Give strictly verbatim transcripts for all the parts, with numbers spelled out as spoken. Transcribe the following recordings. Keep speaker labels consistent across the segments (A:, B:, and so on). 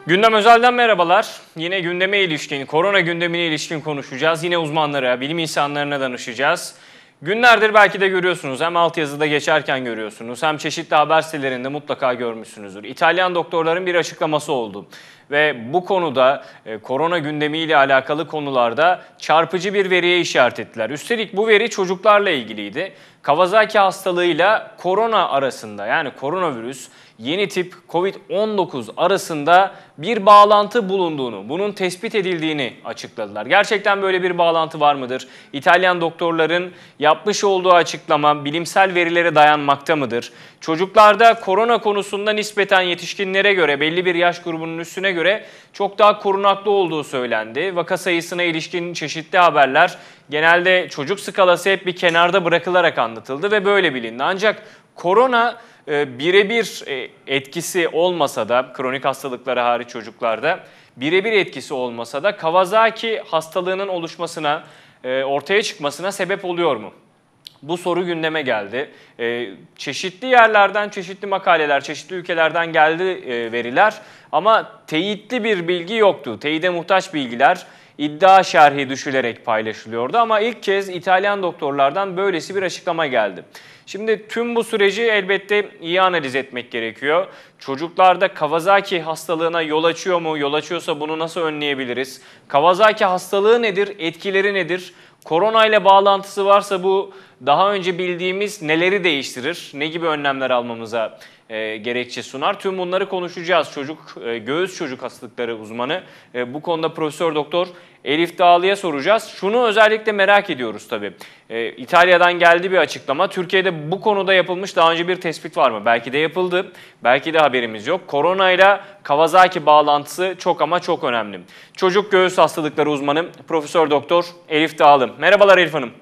A: Gündem Özel'den merhabalar. Yine gündeme ilişkin, korona gündemine ilişkin konuşacağız. Yine uzmanlara, bilim insanlarına danışacağız. Günlerdir belki de görüyorsunuz, hem altyazıda geçerken görüyorsunuz, hem çeşitli haber sitelerinde mutlaka görmüşsünüzdür. İtalyan doktorların bir açıklaması oldu. Ve bu konuda e, korona gündemiyle alakalı konularda çarpıcı bir veriye işaret ettiler. Üstelik bu veri çocuklarla ilgiliydi. Kawasaki hastalığıyla korona arasında, yani koronavirüs, yeni tip kovid on dokuz arasında bir bağlantı bulunduğunu, bunun tespit edildiğini açıkladılar. Gerçekten böyle bir bağlantı var mıdır? İtalyan doktorların yapmış olduğu açıklama bilimsel verilere dayanmakta mıdır? Çocuklarda korona konusunda nispeten yetişkinlere göre, belli bir yaş grubunun üstüne göre çok daha korunaklı olduğu söylendi. Vaka sayısına ilişkin çeşitli haberler genelde çocuk skalası hep bir kenarda bırakılarak anlatıldı ve böyle bilindi. Ancak korona birebir etkisi olmasa da, kronik hastalıkları hariç çocuklarda birebir etkisi olmasa da Kawasaki hastalığının oluşmasına, ortaya çıkmasına sebep oluyor mu? Bu soru gündeme geldi. Çeşitli yerlerden, çeşitli makaleler, çeşitli ülkelerden geldi veriler ama teyitli bir bilgi yoktu. Teyide muhtaç bilgiler iddia şerhi düşülerek paylaşılıyordu ama ilk kez İtalyan doktorlardan böylesi bir açıklama geldi. Şimdi tüm bu süreci elbette iyi analiz etmek gerekiyor. Çocuklarda Kawasaki hastalığına yol açıyor mu? Yol açıyorsa bunu nasıl önleyebiliriz? Kawasaki hastalığı nedir? Etkileri nedir? Korona ile bağlantısı varsa bu daha önce bildiğimiz neleri değiştirir? Ne gibi önlemler almamıza e, gerekçe sunar? Tüm bunları konuşacağız. Çocuk, e, göğüs çocuk hastalıkları uzmanı. E, bu konuda Profesör Doktor Elif Dağlı'ya soracağız. Şunu özellikle merak ediyoruz tabii. E, İtalya'dan geldi bir açıklama. Türkiye'de bu konuda yapılmış daha önce bir tespit var mı? Belki de yapıldı. Belki de haberimiz yok. Korona ile Kawasaki bağlantısı çok ama çok önemli. Çocuk göğüs hastalıkları uzmanı Profesör Doktor Elif Dağlı. Merhabalar Elif Hanım.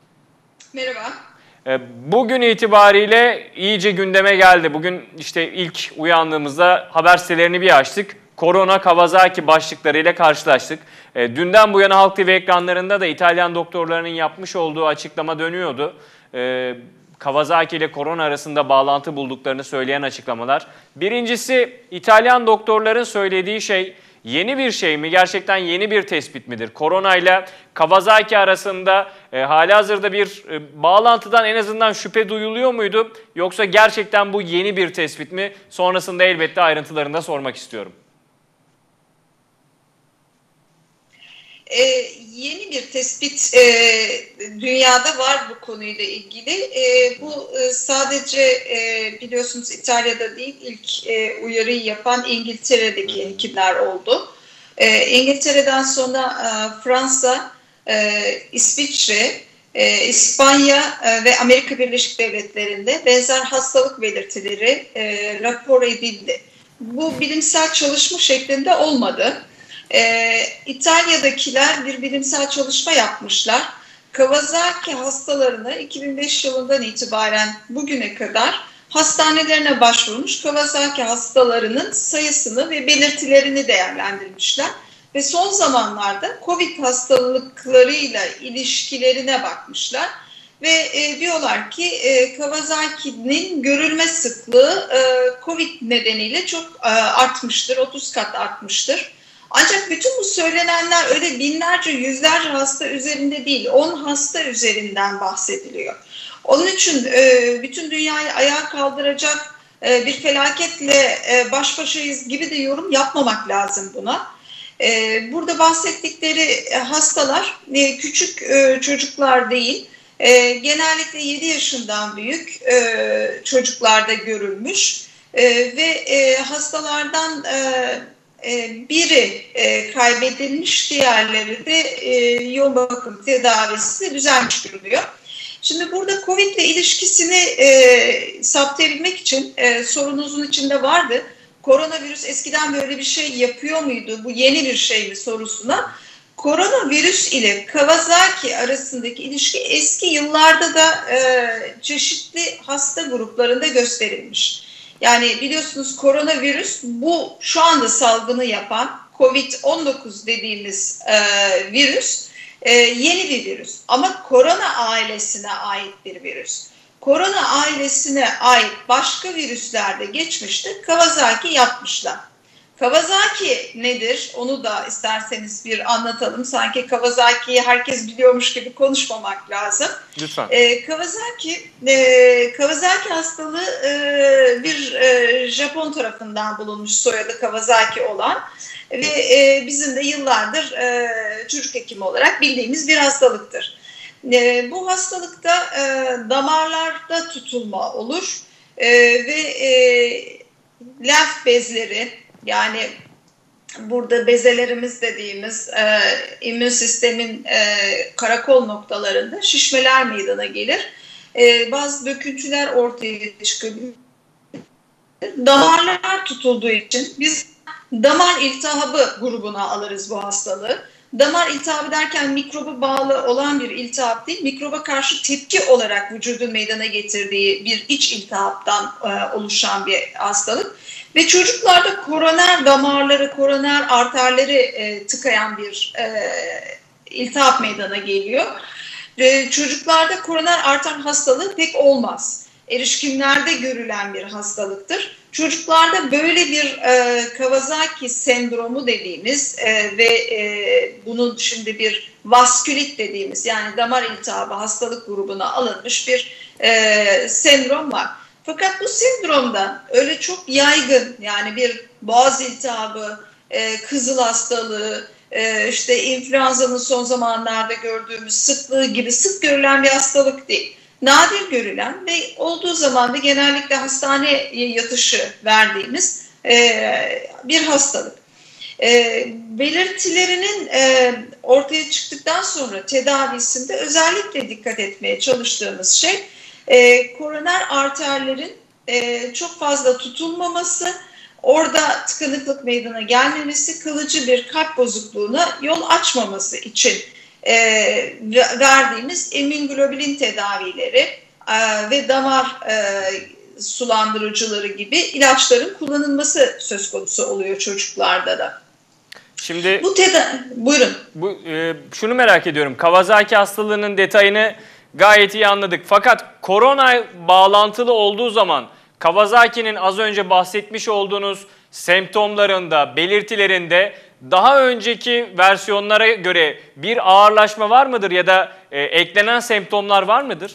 B: Merhaba.
A: Bugün itibariyle iyice gündeme geldi. Bugün işte ilk uyandığımızda haber sitelerini bir açtık. Korona Kawasaki başlıklarıyla karşılaştık. Dünden bu yana Halk T V ekranlarında da İtalyan doktorlarının yapmış olduğu açıklama dönüyordu. Kawasaki ile korona arasında bağlantı bulduklarını söyleyen açıklamalar. Birincisi, İtalyan doktorların söylediği şey yeni bir şey mi? Gerçekten yeni bir tespit midir? Korona ile Kawasaki arasında e, halihazırda bir e, bağlantıdan en azından şüphe duyuluyor muydu? Yoksa gerçekten bu yeni bir tespit mi? Sonrasında elbette ayrıntılarını da sormak istiyorum.
B: Ee, yeni bir tespit e, dünyada var bu konuyla ilgili. E, bu e, sadece e, biliyorsunuz İtalya'da değil, ilk e, uyarıyı yapan İngiltere'deki hekimler oldu. E, İngiltere'den sonra e, Fransa, e, İsviçre, e, İspanya e, ve Amerika Birleşik Devletleri'nde benzer hastalık belirtileri e, rapor edildi. Bu bilimsel çalışma şeklinde olmadı. Ee, İtalya'dakiler bir bilimsel çalışma yapmışlar. Kawasaki hastalarını iki bin beş yılından itibaren bugüne kadar hastanelerine başvurmuş Kawasaki hastalarının sayısını ve belirtilerini değerlendirmişler. Ve son zamanlarda COVID hastalıklarıyla ilişkilerine bakmışlar. Ve e, diyorlar ki e, Kawasaki'nin görülme sıklığı e, COVID nedeniyle çok e, artmıştır, otuz kat artmıştır. Ancak bütün bu söylenenler öyle binlerce, yüzlerce hasta üzerinde değil, on hasta üzerinden bahsediliyor. Onun için e, bütün dünyayı ayağa kaldıracak e, bir felaketle e, baş başayız gibi de yorum yapmamak lazım buna. E, burada bahsettikleri hastalar e, küçük e, çocuklar değil, e, genellikle yedi yaşından büyük e, çocuklarda görülmüş e, ve e, hastalardan E, biri e, kaybedilmiş, diğerleri de e, yoğun bakım tedavisi düzenlenmiş duruluyor. Şimdi burada COVID ile ilişkisini e, saptayabilmek için e, sorunuzun içinde vardı. Koronavirüs eskiden böyle bir şey yapıyor muydu? Bu yeni bir şey mi sorusuna. Koronavirüs ile Kawasaki arasındaki ilişki eski yıllarda da e, çeşitli hasta gruplarında gösterilmiş. Yani biliyorsunuz koronavirüs bu şu anda salgını yapan kovid on dokuz dediğimiz e, virüs e, yeni bir virüs. Ama korona ailesine ait bir virüs. Korona ailesine ait başka virüslerde geçmişte Kawasaki yapmışlar. Kawasaki nedir? Onu da isterseniz bir anlatalım. Sanki Kawasaki'yi herkes biliyormuş gibi konuşmamak lazım.
A: Lütfen.
B: E, Kawasaki, e, Kawasaki hastalığı e, bir e, Japon tarafından bulunmuş, soyadı Kawasaki olan ve e, bizim de yıllardır e, çocuk hekimi olarak bildiğimiz bir hastalıktır. E, bu hastalıkta e, damarlarda tutulma olur e, ve e, lenf bezleri, yani burada bezelerimiz dediğimiz e, immün sistemin e, karakol noktalarında şişmeler meydana gelir. E, bazı döküntüler ortaya çıkabilir. Damarlar tutulduğu için biz damar iltihabı grubuna alırız bu hastalığı. Damar iltihabı derken mikroba bağlı olan bir iltihap değil, mikroba karşı tepki olarak vücudun meydana getirdiği bir iç iltihaptan e, oluşan bir hastalık. Ve çocuklarda koroner damarları, koroner arterleri e, tıkayan bir e, iltihap meydana geliyor. E, çocuklarda koroner arter hastalığı pek olmaz. Erişkinlerde görülen bir hastalıktır. Çocuklarda böyle bir e, Kawasaki sendromu dediğimiz e, ve e, bunun şimdi bir vaskülit dediğimiz, yani damar iltihabı hastalık grubuna alınmış bir e, sendrom var. Fakat bu sendromda öyle çok yaygın, yani bir boğaz iltihabı, e, kızıl hastalığı, e, işte influenza'nın son zamanlarda gördüğümüz sıklığı gibi sık görülen bir hastalık değil. Nadir görülen ve olduğu zaman da genellikle hastaneye yatışı verdiğimiz e, bir hastalık. E, belirtilerinin e, ortaya çıktıktan sonra tedavisinde özellikle dikkat etmeye çalıştığımız şey, e, koroner arterlerin e, çok fazla tutulmaması, orada tıkanıklık meydana gelmemesi, kalıcı bir kalp bozukluğuna yol açmaması için e, verdiğimiz immunoglobulin tedavileri e, ve damar e, sulandırıcıları gibi ilaçların kullanılması söz konusu oluyor çocuklarda da.
A: Şimdi
B: bu tedavi, buyurun.
A: Bu, e, şunu merak ediyorum. Kawasaki hastalığının detayını gayet iyi anladık. Fakat korona bağlantılı olduğu zaman Kawasaki'nin az önce bahsetmiş olduğunuz semptomlarında, belirtilerinde daha önceki versiyonlara göre bir ağırlaşma var mıdır ya da e, eklenen semptomlar var mıdır?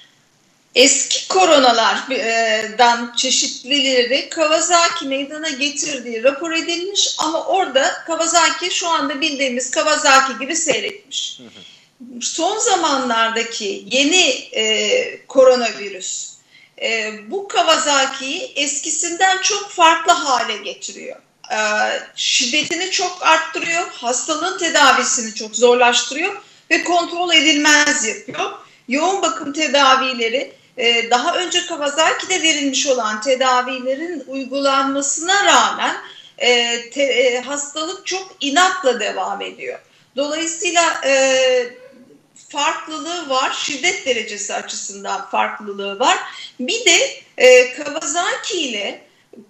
B: Eski koronalardan çeşitlileri Kawasaki meydana getirdiği rapor edilmiş ama orada Kawasaki şu anda bildiğimiz Kawasaki gibi seyretmiş. Hı hı. Son zamanlardaki yeni e, koronavirüs e, bu Kawasaki'yi eskisinden çok farklı hale getiriyor. E, şiddetini çok arttırıyor, hastalığın tedavisini çok zorlaştırıyor ve kontrol edilmez yapıyor. Yoğun bakım tedavileri, daha önce Kawasaki'de verilmiş olan tedavilerin uygulanmasına rağmen e, te, e, hastalık çok inatla devam ediyor. Dolayısıyla e, farklılığı var, şiddet derecesi açısından farklılığı var. Bir de e, Kawasaki ile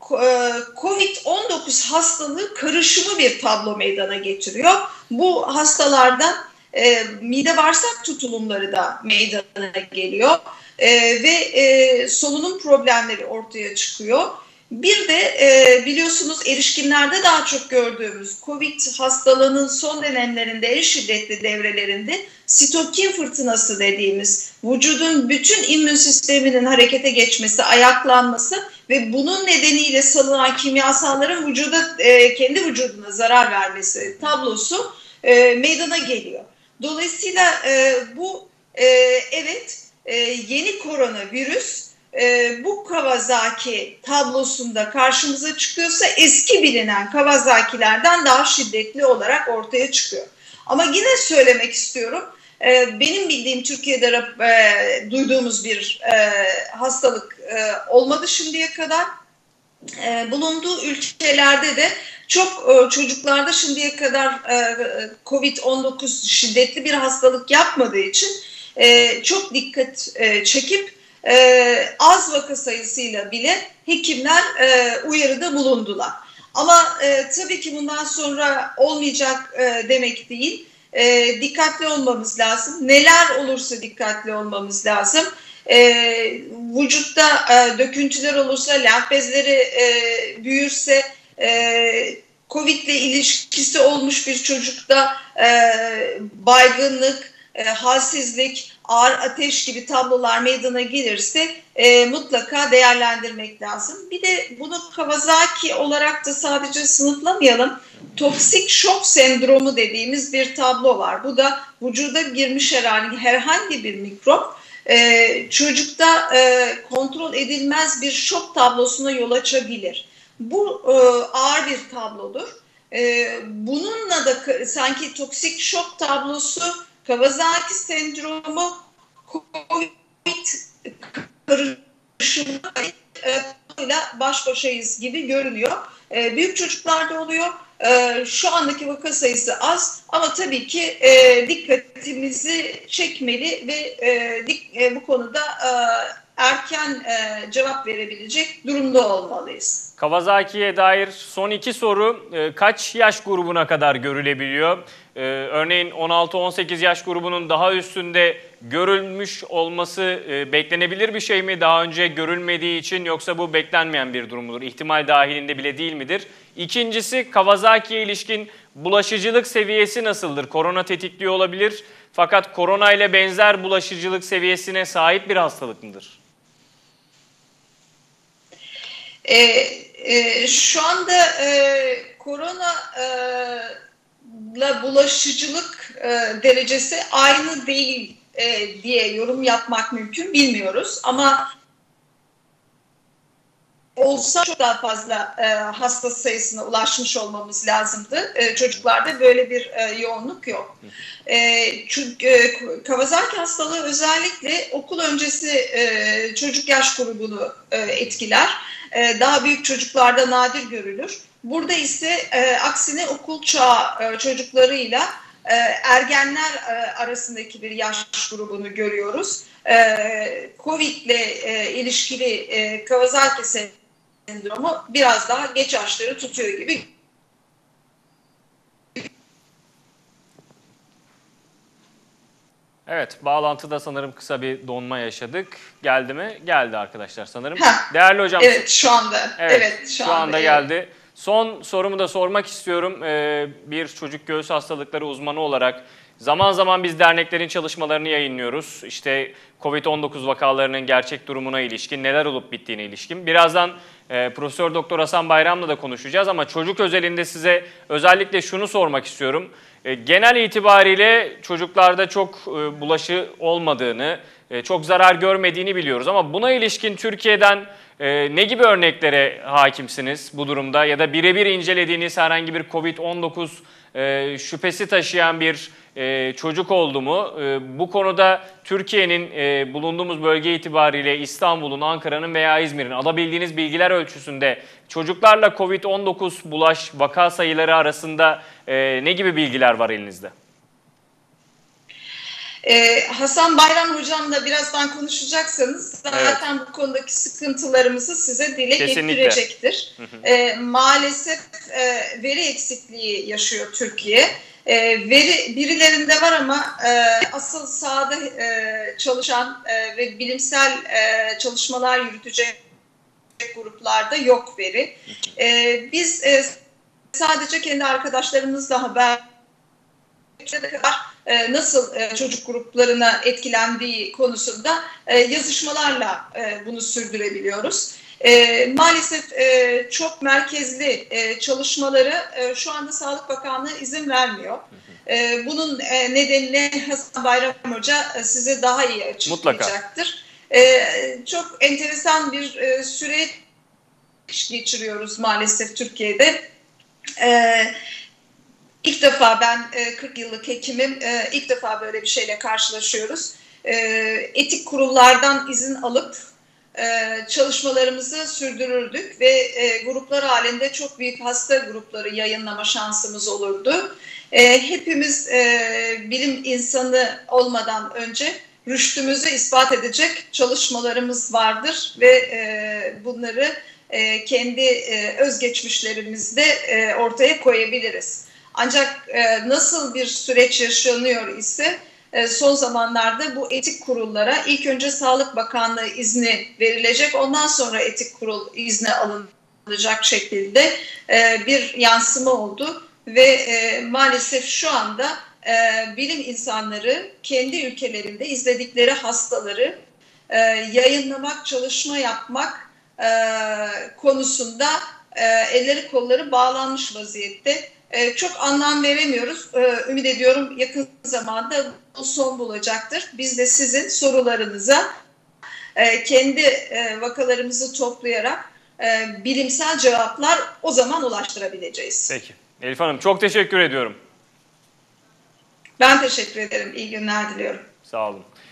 B: kovid on dokuz hastalığı karışımı bir tablo meydana getiriyor. Bu hastalarda e, mide bağırsak tutulumları da meydana geliyor. Ee, ve e, solunum problemleri ortaya çıkıyor. Bir de e, biliyorsunuz erişkinlerde daha çok gördüğümüz kovid hastalığının son dönemlerinde en şiddetli devrelerinde sitokin fırtınası dediğimiz vücudun bütün immün sisteminin harekete geçmesi, ayaklanması ve bunun nedeniyle salınan kimyasalların vücuda e, kendi vücuduna zarar vermesi tablosu e, meydana geliyor. Dolayısıyla e, bu e, evet Ee, yeni koronavirüs e, bu Kawasaki tablosunda karşımıza çıkıyorsa eski bilinen Kawasaki'lerden daha şiddetli olarak ortaya çıkıyor. Ama yine söylemek istiyorum, e, benim bildiğim Türkiye'de e, duyduğumuz bir e, hastalık e, olmadı şimdiye kadar. E, bulunduğu ülkelerde de çok e, çocuklarda şimdiye kadar e, kovid on dokuz şiddetli bir hastalık yapmadığı için Ee, çok dikkat e, çekip e, az vaka sayısıyla bile hekimler e, uyarıda bulundular. Ama e, tabii ki bundan sonra olmayacak e, demek değil. E, dikkatli olmamız lazım. Neler olursa dikkatli olmamız lazım. E, vücutta e, döküntüler olursa, lenf bezleri e, büyürse, e, Covid ile ilişkisi olmuş bir çocukta e, baygınlık, e, halsizlik, ağır ateş gibi tablolar meydana gelirse e, mutlaka değerlendirmek lazım. Bir de bunu Kawasaki olarak da sadece sınıflamayalım. Toksik şok sendromu dediğimiz bir tablo var. Bu da vücuda girmiş herhangi, herhangi bir mikrop e, çocukta e, kontrol edilmez bir şok tablosuna yol açabilir. Bu e, ağır bir tablodur. E, bununla da sanki toksik şok tablosu, Kawasaki sendromu, Covid karışımıyla baş başayız gibi görünüyor. E, büyük çocuklarda oluyor. E, şu andaki vaka sayısı az ama tabii ki e, dikkatimizi çekmeli ve e, dik, e, bu konuda e, erken e, cevap verebilecek durumda olmalıyız.
A: Kawasaki'ye dair son iki soru. E, kaç yaş grubuna kadar görülebiliyor? E, örneğin on altı on sekiz yaş grubunun daha üstünde görülmüş olması e, beklenebilir bir şey mi? Daha önce görülmediği için, yoksa bu beklenmeyen bir durum mudur? İhtimal dahilinde bile değil midir? İkincisi, Kawasaki'ye ilişkin bulaşıcılık seviyesi nasıldır? Korona tetikliyor olabilir fakat korona ile benzer bulaşıcılık seviyesine sahip bir hastalık mıdır?
B: E, e, şu anda e, korona e, ile bulaşıcılık e, derecesi aynı değil e, diye yorum yapmak mümkün, bilmiyoruz. Ama olsa çok daha fazla e, hasta sayısına ulaşmış olmamız lazımdı. E, çocuklarda böyle bir e, yoğunluk yok. E, çünkü e, Kawasaki hastalığı özellikle okul öncesi e, çocuk yaş grubunu e, etkiler. E, daha büyük çocuklarda nadir görülür. Burada ise e, aksine okul çağı e, çocuklarıyla e, ergenler e, arasındaki bir yaş grubunu görüyoruz. E, Covid ile e, ilişkili e, Kawasaki sendromu biraz daha geç yaşları tutuyor gibi.
A: Evet, bağlantıda sanırım kısa bir donma yaşadık. Geldi mi? Geldi arkadaşlar sanırım.
B: Heh,
A: Değerli hocam.
B: Evet, şu anda.
A: Evet,
B: evet şu,
A: şu
B: anda,
A: anda
B: evet.
A: geldi. Son sorumu da sormak istiyorum. Ee, bir çocuk göğüs hastalıkları uzmanı olarak zaman zaman biz derneklerin çalışmalarını yayınlıyoruz. İşte Covid on dokuz vakalarının gerçek durumuna ilişkin, neler olup bittiğine ilişkin. Birazdan e, Profesör Doktor Hasan Bayram'la da konuşacağız ama çocuk özelinde size özellikle şunu sormak istiyorum. E, genel itibariyle çocuklarda çok e, bulaşı olmadığını, e, çok zarar görmediğini biliyoruz ama buna ilişkin Türkiye'den e, ne gibi örneklere hakimsiniz bu durumda, ya da birebir incelediğiniz herhangi bir Covid on dokuz e, şüphesi taşıyan bir e, çocuk oldu mu? E, bu konuda Türkiye'nin e, bulunduğumuz bölge itibariyle İstanbul'un, Ankara'nın veya İzmir'in alabildiğiniz bilgiler ölçüsünde çocuklarla Covid on dokuz bulaş vaka sayıları arasında e, ne gibi bilgiler var elinizde?
B: Ee, Hasan Bayram hocamla birazdan konuşacaksanız zaten evet. bu konudaki sıkıntılarımızı size dile Kesinlikle. getirecektir. Hı hı. Ee, maalesef e, veri eksikliği yaşıyor Türkiye. E, veri birilerinde var ama e, asıl sahada e, çalışan e, ve bilimsel e, çalışmalar yürütecek gruplarda yok veri. E, biz e, sadece kendi arkadaşlarımızla haber kadar e, nasıl e, çocuk gruplarına etkilendiği konusunda e, yazışmalarla e, bunu sürdürebiliyoruz. E, maalesef e, çok merkezli e, çalışmaları e, şu anda Sağlık Bakanlığı izin vermiyor. E, bunun e, nedenini Hasan Bayram Hoca e, size daha iyi açıklayacaktır. E, çok enteresan bir e, süreç geçiriyoruz maalesef Türkiye'de. Evet. İlk defa ben kırk yıllık hekimim, ilk defa böyle bir şeyle karşılaşıyoruz. Etik kurullardan izin alıp çalışmalarımızı sürdürürdük ve gruplar halinde çok büyük hasta grupları yayınlama şansımız olurdu. Hepimiz bilim insanı olmadan önce rüştümüzü ispat edecek çalışmalarımız vardır ve bunları kendi özgeçmişlerimizde ortaya koyabiliriz. Ancak e, nasıl bir süreç yaşanıyor ise e, son zamanlarda bu etik kurullara ilk önce Sağlık Bakanlığı izni verilecek, ondan sonra etik kurul izni alınacak. alacak şekilde e, bir yansıma oldu ve e, maalesef şu anda e, bilim insanları kendi ülkelerinde izledikleri hastaları e, yayınlamak, çalışma yapmak e, konusunda e, elleri kolları bağlanmış vaziyette. E, çok anlam veremiyoruz. E, ümit ediyorum yakın zamanda bu son bulacaktır. Biz de sizin sorularınıza e, kendi e, vakalarımızı toplayarak e, bilimsel cevaplar o zaman ulaştırabileceğiz.
A: Peki. Elif Hanım çok teşekkür ediyorum.
B: Ben teşekkür ederim. İyi günler diliyorum.
A: Sağ olun.